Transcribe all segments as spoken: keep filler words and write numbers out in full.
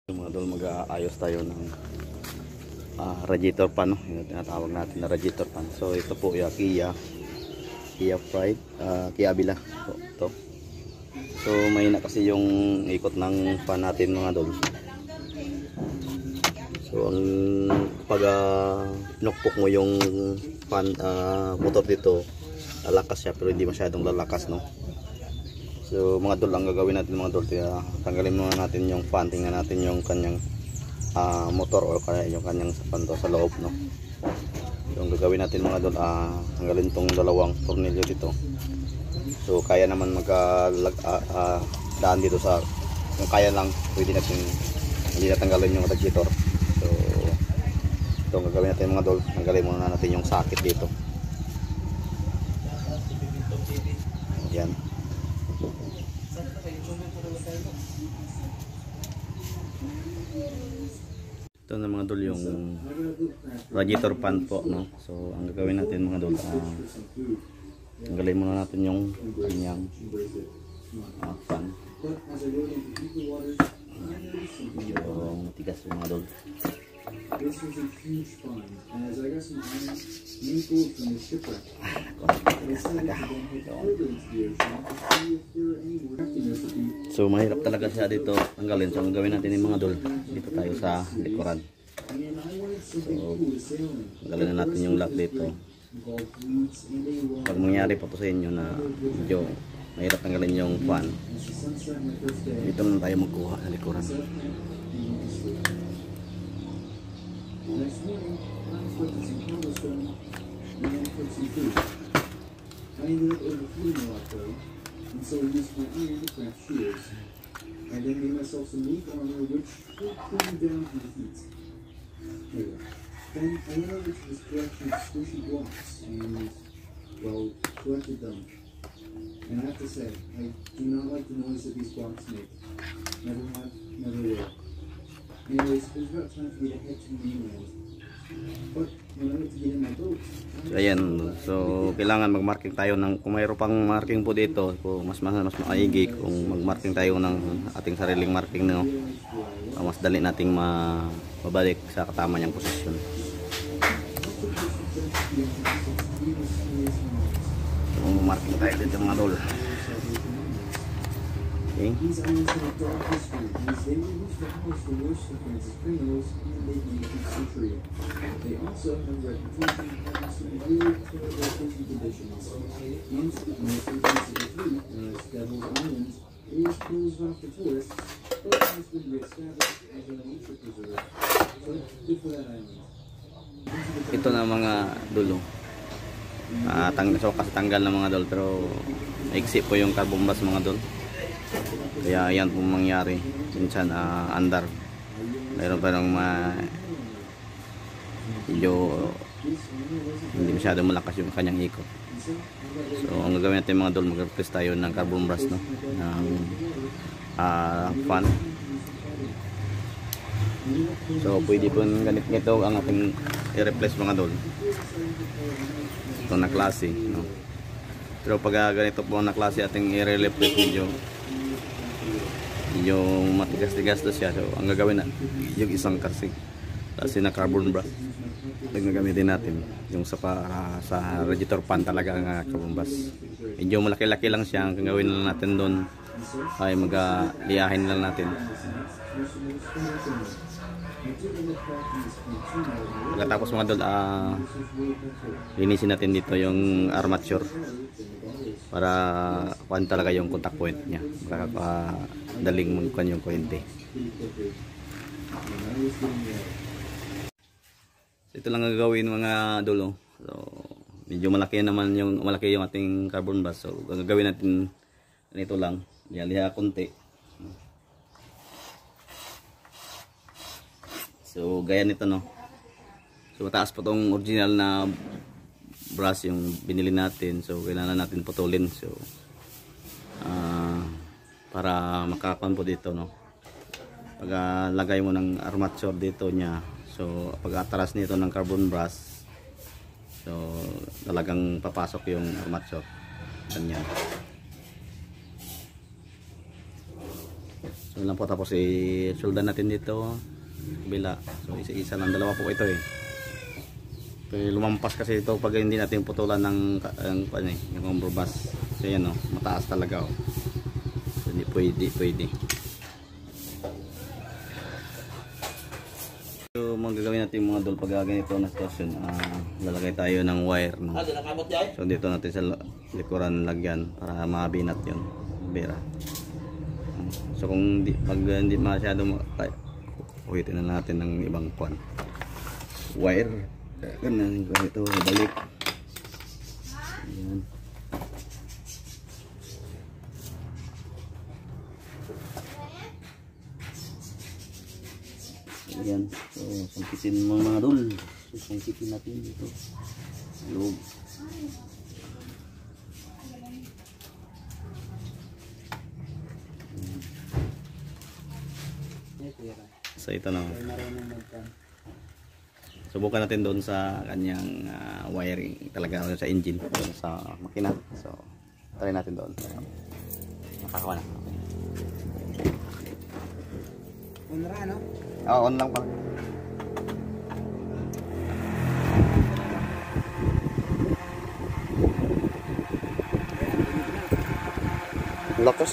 Mga idol, mag-aayos tayo ng uh, radiator pan, no? Yung tinatawag natin na radiator pan. So ito po yung Kia Kia Pride, uh, Kia Avila. So, ito. So mahina kasi yung ikot ng fan natin mga idol. So ang pag uh, pinukpok mo yung fan uh, motor dito, lalakas siya pero hindi masyadong lalakas, no? So mga idol, ang gagawin natin mga idol, kaya tanggalin muna natin yung fan, tingnan natin yung kanyang uh, motor o kaya yung kanyang sapan sa loob, no? So ang gagawin natin mga idol, uh, tanggalin tong dalawang tornilyo dito. So kaya naman magka uh, uh, daan dito sa, kung kaya lang pwede natin hindi natanggalin yung radiator. So ito ang gagawin natin mga idol, tanggalin muna natin yung socket dito. Yan. Ito na mga idol yung radiator pan po, no? So ang gagawin natin mga idol, uh, tanggalin muna natin yung kanyang uh, fan. Yung matigas yung mga idol. So mahirap talaga siya dito tanggalin. So ang gawin natin yung mga idol, dito tayo sa likuran. So tanggalin na natin yung lock dito. Pag mangyari pa po sa inyo na medyo mahirap tanggalin yung fan, dito na tayo magkuha sa likuran. Next morning, I was looking some cobblestone and then put some food. I ended up overfeeding a lot though, and so I used my iron to craft shields. I then made myself some meat armor which will cool me down from the heat. Anyway, then I went over to this collection of squishy blocks and, well, collected them. And I have to say, I do not like the noise that these blocks make. Never have, never will. Anyways, it was about time for me to head to the mainland. But when I went to get in my boat, so ayan, so kailangan mag-marking tayo ng, kung mayroon pang marking po dito, kung mas mas, mas maigi kung mag-marking tayo ng ating sariling marking, no? So, mas dali nating ma mabalik sa katama niyang posisyon. So marking tayo dito mga idol. Okay. These islands have a dark history, as they were used to house the worst offensive criminals in the late nineteenth century. They also have a reputation for having some really terrible prison conditions. Hence, the most offensive fleet, known as Devil's Island, is closed off to tourists, but has been re-established as a nature preserve. So, good for that island. Ito na mga dulo. Uh, tang so kasi tanggal na mga dol, pero maiksi po yung carbon bus mga dol. Kaya yan po mangyari minsan, uh, andar mayroon pa ng ma medyo hindi masyado malakas yung kanyang ikot. So ang gagawin natin mga dol, mag-replace tayo ng carbon brush, no? Ng uh, fan. So pwede po ganit nito ang ating i-replace mga dol, ito na klase, no? Pero pag ganito po na klase ating i-replace, medyo yung matigas-tigas na siya. So ang gagawin na yung isang kasi kasi na carbon brush ang gagamitin natin, yung sa para sa radiator pan talaga ang uh, carbon brush. Medyo malaki-laki lang siya. Ang gagawin lang natin doon ay mag-liyahin lang natin. Pagkatapos mga dol, uh, linisin natin dito yung armature para kuhan talaga yung contact point niya, para uh, daling magkuhan yung kuryente. So, ito lang ang gagawin mga dulo. So medyo malaki naman yung malaki yung ating carbon brush. So ang gagawin natin ganito lang, liha-liha konti. So gaya nito, no? So mataas pa tong original na brush yung binili natin. So kailangan natin putulin. So uh, para makakuan po dito, no? Pag uh, lagay mo ng armature dito niya, so pag atras nito ng carbon brush, so talagang papasok yung armature. Ganyan. So lang po, tapos i-soldan natin dito bila. So isa-isa lang, dalawa po ito eh. Kaya lumampas kasi ito pag hindi natin putulan ng ang ano eh, yung compress. So yan oh, mataas talaga oh. So, hindi pwede, pwede. So mga gagawin natin mga dol pag ganito na sitwasyon, uh, lalagay tayo ng wire no? So dito natin sa likuran lagyan para mabinat yun, bira. So kung di, pag hindi masyado ay, uhitin na natin ng ibang kwan wire, ganun ito balik. Ayan. Ayan, so sangkitin mo mga dul. So sangkitin natin dito loob. So ito na, subukan natin doon sa kanyang uh, wiring talaga sa engine, doon sa makina. So try natin doon. Nakakawa na. On ra, no? Oo, on lang pala. Lakas.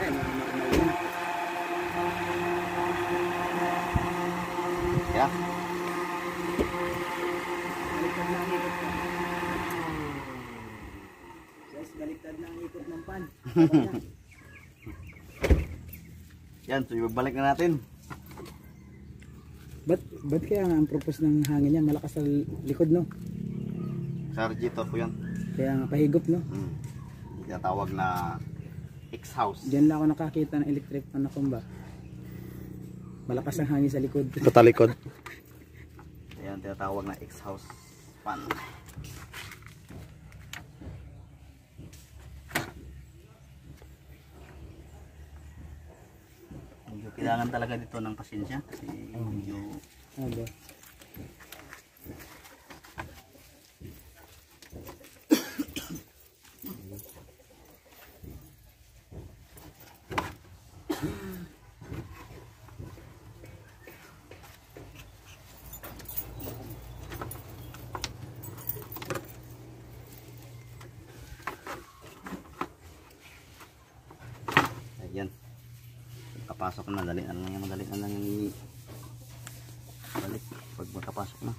Ya. Guys, baliktad na ang ikot ng pan. Yan, so ibabalik na natin. Ba't, ba't kaya nga ang purpose ng hangin yan? Malakas sa likod, no? Sa radiator po yan. Kaya nga pahigop, no? Hmm. Tinatawag na X-house. Diyan lang ako nakakita ng electric pan na kumba. Malakas ang hangin sa likod. Patalikod. Ayan, tinatawag na X-house pan. Medyo kailangan talaga dito ng pasensya kasi medyo Okay. ayan. Kapasok na, dali na lang yan, madali na lang yung balik pag makapasok na.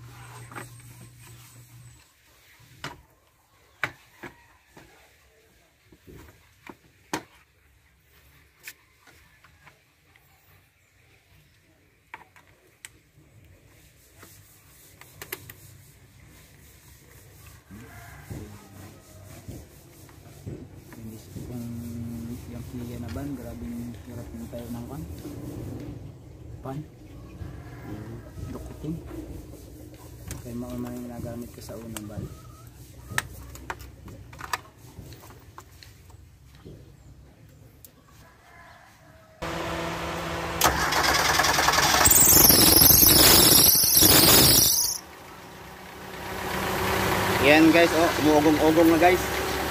Yung Kia na ban, grabing hirap ng tayo ng pan. Pan. Dukutin. Kaya mauna yung ginagamit ko sa unang ban. Yan guys, oh, umuugong-ugong na guys.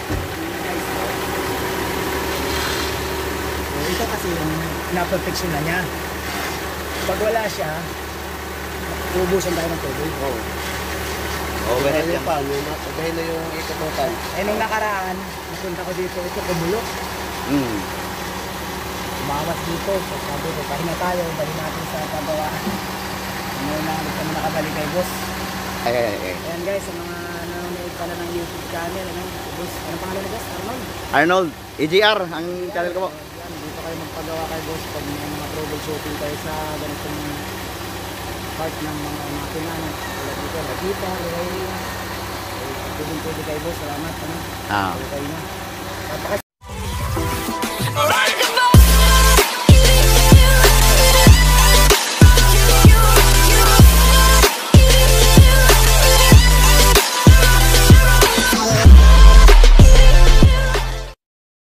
Ito kasi yung na-perfection na niya. Pag wala siya, ubusan tayo ng tubig. Oh. Overhead yan. Pa, yung dahil na yung ikatutan. Eh nung nakaraan, napunta ko dito, ito kumulok. Hmm. Umawas dito. So, sabi ko, pahinga tayo, balik natin sa pagawaan. Ngayon na ulit kami nakabalik kay boss. Ay, ay, ay. Ayan guys, sa mga nanonood pala ng YouTube channel, ano, boss, anong pangalan na boss? Arnold? Arnold, E G R, ang channel ko po. Yan, dito kayo magpagawa kay boss pag may mga troubleshooting kayo sa ganitong part ng mga makina. Tulad dito, Lagita, Lagay, pwede pwede kay boss, salamat. Ano? Ah. Okay na. Tapos